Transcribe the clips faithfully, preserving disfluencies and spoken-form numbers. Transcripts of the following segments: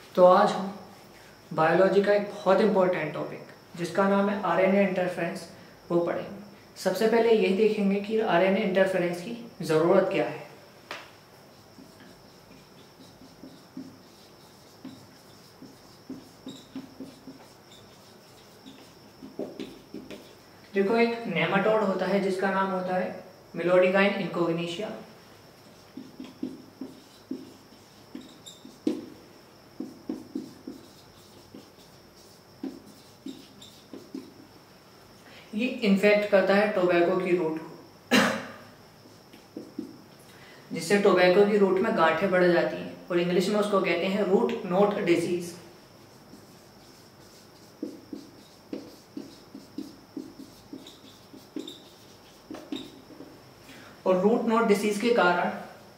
तो आज हम बायोलॉजी का एक बहुत इंपॉर्टेंट टॉपिक जिसका नाम है आरएनए इंटरफेरेंस वो पढ़ेंगे। सबसे पहले यही देखेंगे कि आरएनए इंटरफेरेंस की ज़रूरत क्या है। देखो, एक नेमाटोड होता है जिसका नाम होता है मिलोडिकाइन इनकोगनिशिया। ये इन्फेक्ट करता है टोबैको की रूट को, जिससे टोबैको की रूट में गांठें बढ़ जाती हैं और इंग्लिश में उसको कहते हैं रूट नोट डिजीज। और रूट नोट डिसीज के कारण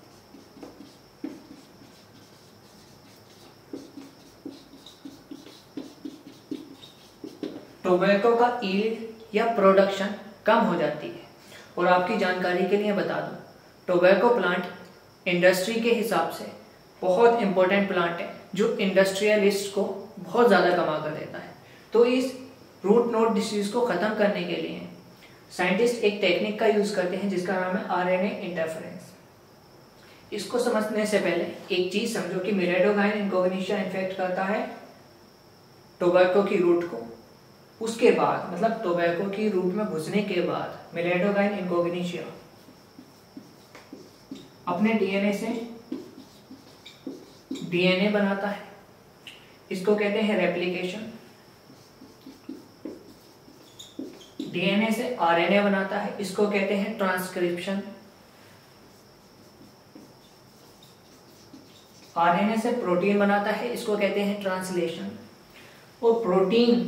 टोबैको का ईल्ड या प्रोडक्शन कम हो जाती है। और आपकी जानकारी के लिए बता दूं, टोबैको प्लांट इंडस्ट्री के हिसाब से बहुत इंपॉर्टेंट प्लांट है जो इंडस्ट्रियलिस्ट को बहुत ज़्यादा कमा कर देता है। तो इस रूट नोट डिसीज को ख़त्म करने के लिए साइंटिस्ट एक टेक्निक का यूज़ करते हैं जिसका नाम है आरएनए इंटरफेरेंस। इसको समझने से पहले एक चीज़ समझो कि मिलेडोकाइन इनकोगनिशिया इन्फेक्ट करता है टोबैको की रूट को। उसके बाद मतलब टोबैको की रूट में घुसने के बाद मिलेडोकाइन इनकोगनिशिया अपने डीएनए से डीएनए बनाता है। इसको कहते हैं रेप्लिकेशन। डीएनए से आरएनए बनाता है, इसको कहते हैं ट्रांसक्रिप्शन। आरएनए से प्रोटीन बनाता है, इसको कहते हैं ट्रांसलेशन। और प्रोटीन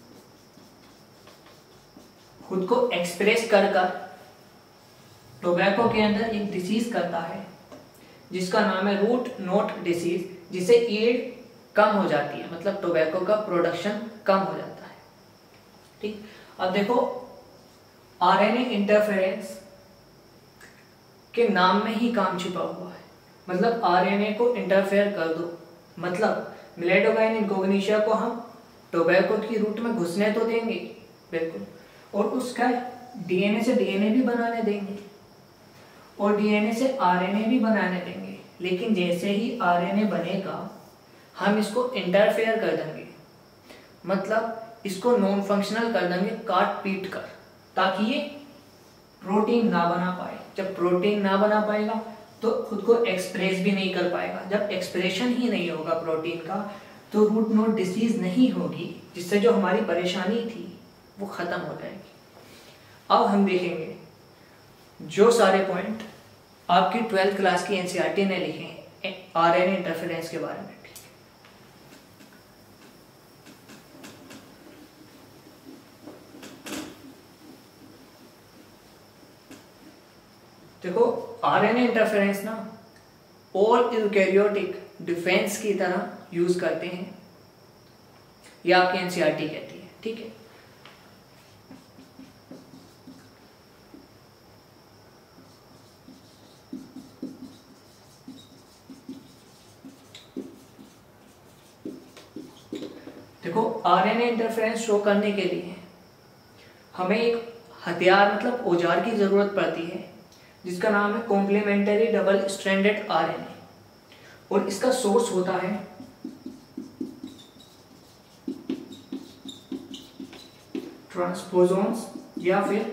खुद को एक्सप्रेस कर कर टोबैको के अंदर एक डिसीज करता है जिसका नाम है रूट नोट डिसीज, जिसे ईल्ड कम हो जाती है, मतलब टोबैको का प्रोडक्शन कम हो जाता है। ठीक, अब देखो आरएनए इंटरफेरेंस के नाम में ही काम छिपा हुआ है। मतलब आरएनए को इंटरफेयर कर दो, मतलब मिलेडोकाइन इनकोगनिशिया को हम टोबैको की रूट में घुसने तो देंगे बिल्कुल, और उसका डीएनए से डीएनए भी बनाने देंगे और डीएनए से आरएनए भी बनाने देंगे। लेकिन जैसे ही आरएनए बनेगा हम इसको इंटरफेयर कर देंगे, मतलब इसको नॉन फंक्शनल कर देंगे काट पीट कर, ताकि ये प्रोटीन ना बना पाए। जब प्रोटीन ना बना पाएगा तो खुद को एक्सप्रेस भी नहीं कर पाएगा। जब एक्सप्रेशन ही नहीं होगा प्रोटीन का तो रूट नोट डिसीज नहीं होगी, जिससे जो हमारी परेशानी थी वो खत्म हो जाएगी। अब हम देखेंगे जो सारे पॉइंट आपकी ट्वेल्थ क्लास की एनसीईआरटी ने लिखे हैं आरएनए इंटरफेरेंस के बारे में। ठीक है, देखो आरएनए इंटरफेरेंस ना ऑल यूकैरियोटिक डिफेंस की तरह यूज करते हैं, यह आपकी एनसीईआरटी कहती है। ठीक है, देखो आरएनए इंटरफेरेंस शो करने के लिए हमें एक हथियार मतलब औजार की जरूरत पड़ती है जिसका नाम है कॉम्प्लीमेंट्री डबल स्ट्रैंडेड आरएनए। और इसका सोर्स होता है ट्रांसपोजोन्स या फिर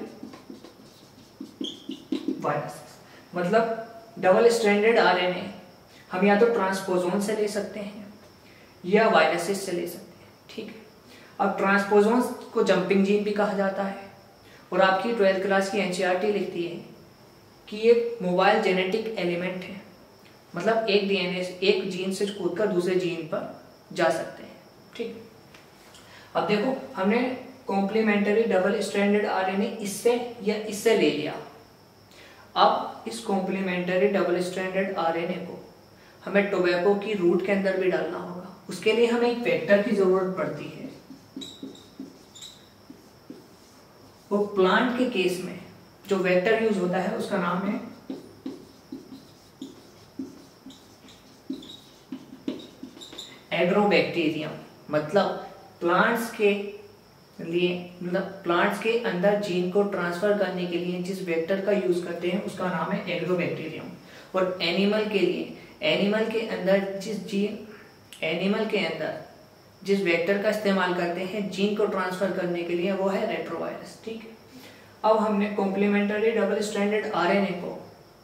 वायरस। मतलब डबल स्ट्रैंडेड आरएनए हम या तो ट्रांसपोजोन से ले सकते हैं या वायरसेस से ले सकते हैं। ठीक है, अब ट्रांसपोजोन्स को जंपिंग जीन भी कहा जाता है और आपकी ट्वेल्थ क्लास की एनसीईआरटी लिखती है कि ये मोबाइल जेनेटिक एलिमेंट है, मतलब एक डीएनए एक जीन से कूदकर दूसरे जीन पर जा सकते हैं। ठीक, अब देखो हमने कॉम्प्लीमेंट्री डबल स्ट्रैंडेड आरएनए इससे या इससे ले लिया। अब इस कॉम्प्लीमेंट्री डबल स्ट्रैंडेड आरएनए को हमें टोबैको की रूट के अंदर भी डालना होगा। उसके लिए हमें एक वेक्टर की जरूरत पड़ती है। वो प्लांट के केस में जो वेक्टर यूज होता है उसका नाम है एग्रोबैक्टीरियम, मतलब प्लांट्स के लिए मतलब प्लांट्स के अंदर जीन को ट्रांसफर करने के लिए जिस वेक्टर का यूज करते हैं उसका नाम है एग्रोबैक्टीरियम। और एनिमल के लिए एनिमल के अंदर जिस जीन एनिमल के अंदर जिस वेक्टर का इस्तेमाल करते हैं जीन को ट्रांसफर करने के लिए वो है रेट्रोवायरस। ठीक है, अब हमने कॉम्प्लीमेंट्री डबल स्ट्रैंडेड आरएनए को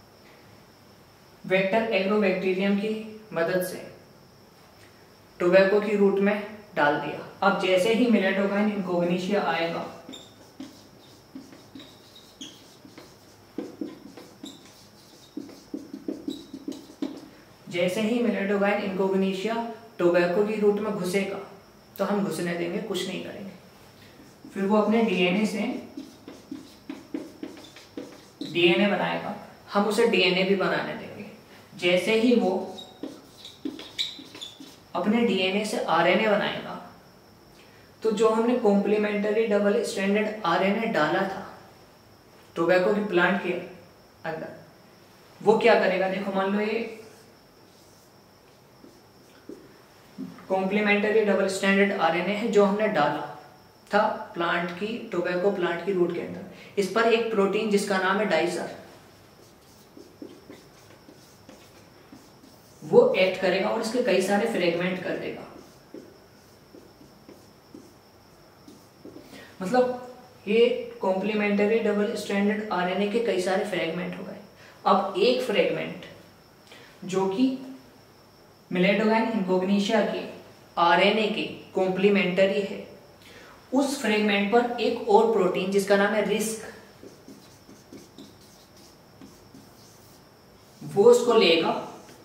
वेक्टर एग्रोबैक्टीरियम की मदद से टोबैको की रूट में डाल दिया। अब जैसे ही मिलेटोकाइन इनकोग्निशिया आएगा, जैसे ही मिलेटोकाइन इनकोग्निशिया टोबैको की रूट में घुसेगा तो हम घुसने देंगे, कुछ नहीं करेंगे। फिर वो अपने डीएनए से डीएनए बनाएगा, हम उसे डीएनए भी बनाने देंगे। जैसे ही वो अपने डीएनए से आरएनए बनाएगा तो जो हमने कॉम्प्लीमेंट्री डबल स्ट्रैंडेड आरएनए डाला था टोबैको की प्लांट के अंदर, वो क्या करेगा, देखो मान लो ये कॉम्प्लीमेंट्री डबल स्ट्रैंडेड आरएनए है जो हमने डाला था प्लांट की टोबैको प्लांट की रूट के अंदर। इस पर एक प्रोटीन जिसका नाम है डाइसर, वो एक्ट करेगा और इसके कई सारे फ्रेगमेंट कर देगा। मतलब ये कॉम्प्लीमेंट्री डबल स्ट्रैंडेड आरएनए के कई सारे फ्रेगमेंट हो गए। अब एक फ्रेगमेंट जो कि मिलेटोकाइन इनकोग्निशिया के आरएनए के कॉम्प्लीमेंट्री है, उस फ्रेगमेंट पर एक और प्रोटीन जिसका नाम है रिस्क, वो उसको लेगा।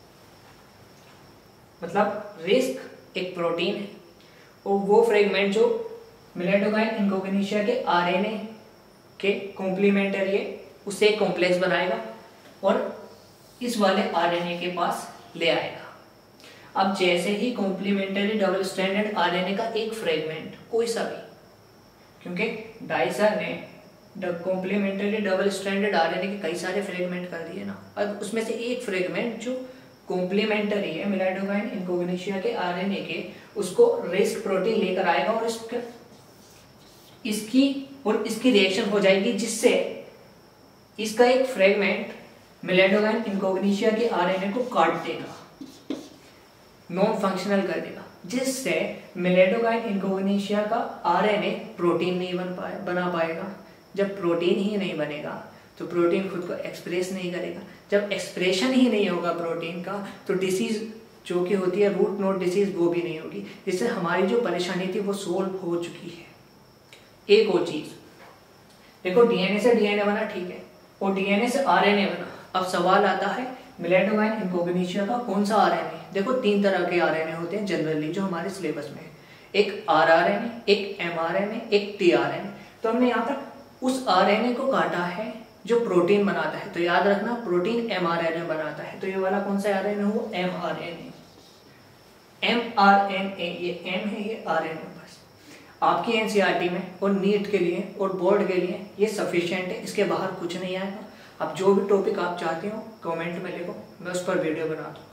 मतलब रिस्क एक प्रोटीन है और वो फ्रेगमेंट जो मिलेटोकाइन इनकोग्निशिया के आरएनए के कॉम्प्लीमेंट्री है उससे एक कॉम्प्लेक्स बनाएगा और इस वाले आरएनए के पास ले आएगा। अब जैसे ही कॉम्प्लीमेंट्री डबल स्ट्रैंडेड आरएनए का एक फ्रेगमेंट कोई सा भी, क्योंकि डाइसर ने कॉम्प्लीमेंट्री डबल स्ट्रैंडेड आरएनए के कई सारे फ्रेगमेंट कर दिए ना, अब उसमें से एक फ्रेगमेंट जो कॉम्प्लीमेंट्री है मिलेटोकाइन इनकोग्निशिया के आरएनए के, उसको रिस्क प्रोटीन लेकर आएगा और इसके इसकी और इसकी रिएक्शन हो जाएगी जिससे इसका एक फ्रेगमेंट मिलेटोकाइन इनकोग्निशिया के आरएनए को काट देगा, नॉन फंक्शनल कर देगा, जिससे मिलेटोकाइन इनकोग्निशिया का आरएनए प्रोटीन नहीं बन पाए बना पाएगा। जब प्रोटीन ही नहीं बनेगा तो प्रोटीन खुद को एक्सप्रेस नहीं करेगा। जब एक्सप्रेशन ही नहीं होगा प्रोटीन का तो डिसीज जो कि होती है रूट नोड डिसीज वो भी नहीं होगी, जिससे हमारी जो परेशानी थी वो सोल्व हो चुकी है। एक और चीज देखो, डीएनए से डीएनए बना, ठीक है, और डीएनए से आरएनए बना। अब सवाल आता है मिलेटोकाइन इनकोग्निशिया का कौन सा आरएनए? देखो तीन तरह के आरएनए होते हैं जनरली जो हमारे सिलेबस में है, एक आरआरएनए, एक एमआरएनए, एक टीआरएनए। तो हमने यहाँ पर उस आरएनए को काटा है जो प्रोटीन बनाता है, तो याद रखना प्रोटीन एमआरएनए बनाता है। तो ये वाला कौन सा आरएनए हो? एमआरएनए। एमआरएनए, ये एम है, ये आरएनए। बस आपकी एनसीईआरटी में और नीट के लिए और बोर्ड के लिए ये सफिशिएंट है, इसके बाहर कुछ नहीं आएगा। अब जो भी टॉपिक आप चाहते हो कमेंट में लिखो, मैं उस पर वीडियो बना दूँ।